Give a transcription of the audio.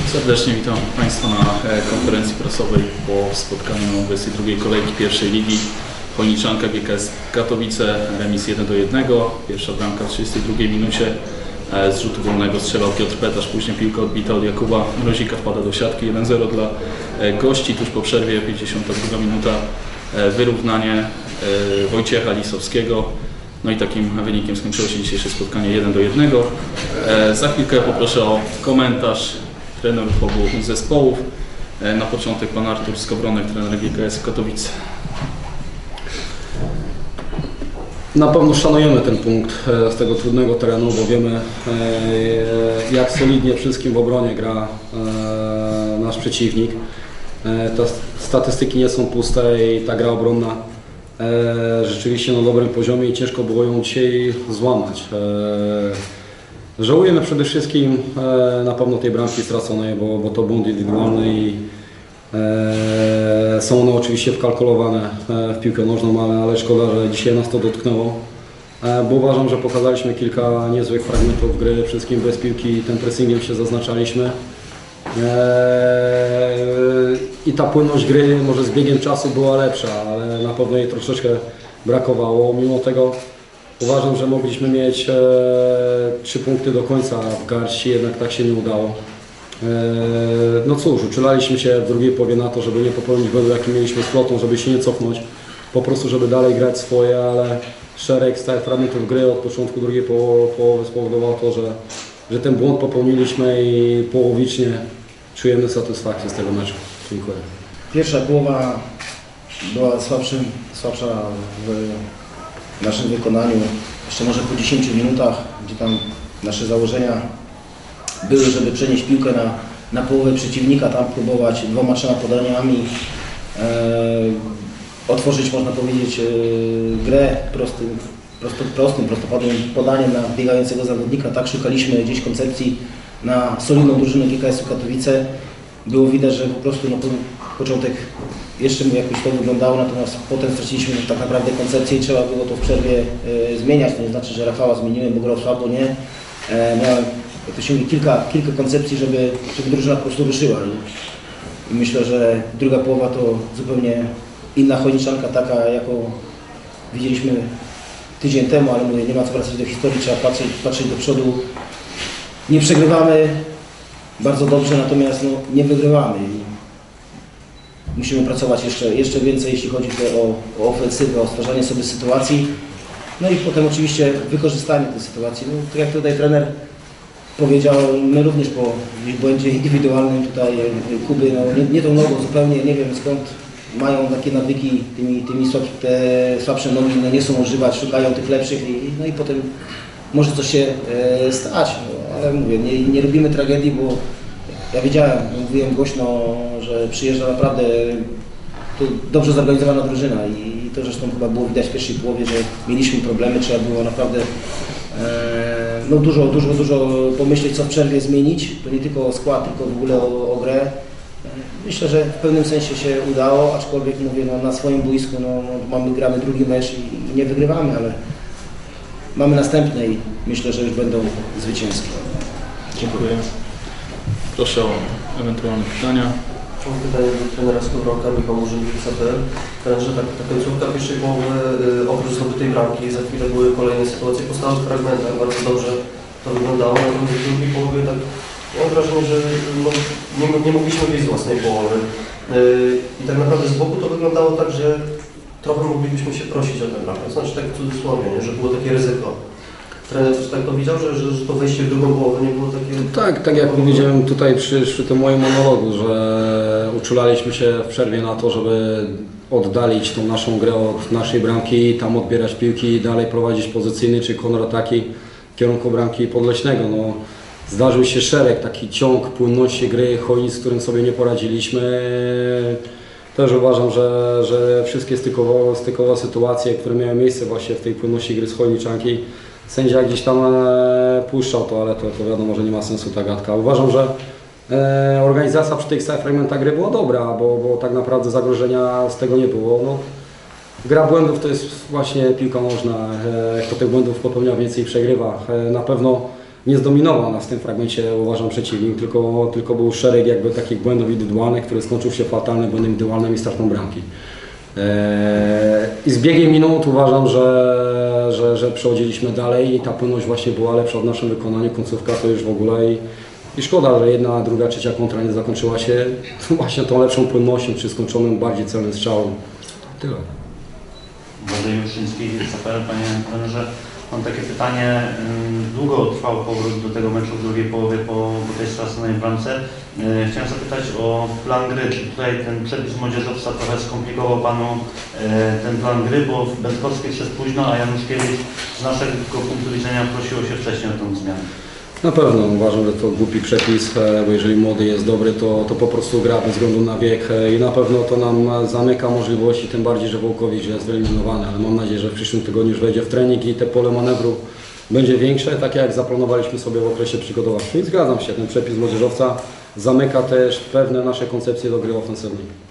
Serdecznie witam Państwa na konferencji prasowej po spotkaniu 22. kolejki pierwszej ligi. Chojniczanka GKS Katowice, remis 1-1. Pierwsza bramka w 32 minucie. Z rzutu wolnego strzelał Piotr Petarz, później piłka odbita od Jakuba Mrozika, wpada do siatki. 1-0 dla gości. Tuż po przerwie, 52 minuta, wyrównanie Wojciecha Lisowskiego. No i takim wynikiem skończyło się dzisiejsze spotkanie 1-1. Za chwilkę poproszę o komentarz trenerów obu zespołów. Na początek pan Artur Skowronek, trener GKS Katowice. Na pewno szanujemy ten punkt z tego trudnego terenu, bo wiemy, jak solidnie wszystkim w obronie gra nasz przeciwnik. Te statystyki nie są puste i ta gra obronna rzeczywiście na dobrym poziomie i ciężko było ją dzisiaj złamać. Żałujemy przede wszystkim na pewno tej bramki straconej, bo to błąd indywidualny i są one oczywiście wkalkulowane w piłkę nożną, ale szkoda, że dzisiaj nas to dotknęło, bo uważam, że pokazaliśmy kilka niezłych fragmentów gry, wszystkim bez piłki, tym pressingiem się zaznaczaliśmy i ta płynność gry może z biegiem czasu była lepsza, ale na pewno jej troszeczkę brakowało. Mimo tego uważam, że mogliśmy mieć 3 punkty do końca w garści, jednak tak się nie udało. No cóż, uczulaliśmy się w drugiej połowie na to, żeby nie popełnić błędu, jaki mieliśmy z Flotą, żeby się nie cofnąć, po prostu żeby dalej grać swoje, ale szereg stałych fragmentów gry od początku drugiej połowy spowodował to, że ten błąd popełniliśmy i połowicznie czujemy satysfakcję z tego meczu. Dziękuję. Pierwsza połowa była słabsza w naszym wykonaniu, jeszcze może po 10 minutach, gdzie tam nasze założenia były, żeby przenieść piłkę na połowę przeciwnika, tam próbować 2-3 podaniami otworzyć, można powiedzieć, grę prostopadłym podaniem na biegającego zawodnika. Tak szukaliśmy gdzieś koncepcji na solidną drużynę GKS-u Katowice. Było widać, że po prostu początek jeszcze mu jakoś to wyglądało, natomiast potem straciliśmy tak naprawdę koncepcję i trzeba było to w przerwie zmieniać. To nie znaczy, że Rafała zmieniłem, bo grał słabo, nie. Miałem, jak to się mówi, kilka koncepcji, żeby drużyna po prostu ruszyła. I myślę, że druga połowa to zupełnie inna Chojniczanka, taka jaką widzieliśmy tydzień temu, ale mówię, nie ma co wracać do historii, trzeba patrzeć do przodu. Nie przegrywamy bardzo dobrze, natomiast no, nie wygrywamy. Musimy pracować jeszcze więcej, jeśli chodzi o ofensywę, o stwarzanie sobie sytuacji. No i potem oczywiście wykorzystanie tej sytuacji. No, tak jak tutaj trener powiedział, my również po błędzie indywidualnym tutaj Kuby, no, nie tą nogą zupełnie, nie wiem skąd mają takie nawyki, te słabsze nogi no, nie są używać, szukają tych lepszych no i potem może coś się stać. No, ale mówię, nie robimy tragedii, bo ja wiedziałem, mówiłem głośno, że przyjeżdża naprawdę to dobrze zorganizowana drużyna i to zresztą chyba było widać w pierwszej połowie, że mieliśmy problemy, trzeba było naprawdę no dużo pomyśleć, co w przerwie zmienić. To nie tylko o skład, tylko w ogóle o grę. Myślę, że w pewnym sensie się udało, aczkolwiek mówię, no, na swoim boisku gramy drugi mecz i nie wygrywamy, ale mamy następne i myślę, że już będą zwycięskie. Dziękuję. Proszę o ewentualne pytania. Mam pytanie do trenera Skowronka, Michał Murzyn-Wixa.pl. Trenerze, ta końcówka pierwszej połowy, oprócz zdobytej bramki, za chwilę były kolejne sytuacje po stałych fragmentach, bardzo dobrze to wyglądało, natomiast w drugiej połowie tak mam wrażenie, że no, nie mogliśmy wyjść z własnej połowy. I tak naprawdę z boku to wyglądało tak, że trochę moglibyśmy się prosić o tę bramkę, znaczy tak w cudzysłowie, nie? Że było takie ryzyko. Trener też tak to widział, że to wejście w drugą połowę nie było takie... Tak jak powiedziałem tutaj przy tym moim monologu, że uczulaliśmy się w przerwie na to, żeby oddalić tą naszą grę od naszej bramki, tam odbierać piłki i dalej prowadzić pozycyjny czy kontrataki w kierunku bramki Podleśnego. No, zdarzył się szereg, taki ciąg płynności gry Chojnic, z którym sobie nie poradziliśmy. Też uważam, że wszystkie stykowe sytuacje, które miały miejsce właśnie w tej płynności gry z Chojniczanki, sędzia gdzieś tam puszczał to, ale to wiadomo, że nie ma sensu ta gadka. Uważam, że organizacja przy tych stałych fragmentach gry była dobra, bo tak naprawdę zagrożenia z tego nie było. No, gra błędów to jest właśnie piłka nożna. Kto tych błędów popełnia, więcej przegrywa. Na pewno nie zdominował nas w tym fragmencie, uważam, przeciwnik, tylko był szereg jakby takich błędów indywidualnych, który skończył się fatalnym błędem indywidualnym i stratą bramki. I z biegiem minut uważam, że przechodziliśmy dalej i ta płynność właśnie była lepsza w naszym wykonaniu. Końcówka to już w ogóle i szkoda, że jedna, druga, trzecia kontra nie zakończyła się właśnie tą lepszą płynnością czy skończonym bardziej celnym strzałem. Tyle. Władimir Juszyński, CPL. Panie trenerze, mam takie pytanie. Długo trwał powrót do tego meczu w drugiej połowie po tej straconej bramce. Chciałem zapytać o plan gry. Czy tutaj ten przepis młodzieżowca trochę skomplikował Panu ten plan gry, bo Będkowski szedł późno, a Januszkiewicz z naszego punktu widzenia prosiło się wcześniej o tę zmianę. Na pewno uważam, że to głupi przepis, bo jeżeli młody jest dobry, to po prostu gra bez względu na wiek i na pewno to nam zamyka możliwości, tym bardziej, że Wołkowicz jest wyeliminowany, ale mam nadzieję, że w przyszłym tygodniu już wejdzie w trening i te pole manewru będzie większe, tak jak zaplanowaliśmy sobie w okresie przygotowawczym. I zgadzam się, ten przepis młodzieżowca zamyka też pewne nasze koncepcje do gry ofensywnej.